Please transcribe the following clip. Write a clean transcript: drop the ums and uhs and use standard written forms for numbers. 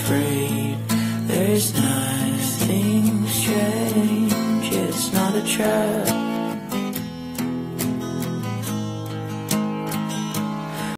afraid. There's nothing strange, it's not a trap.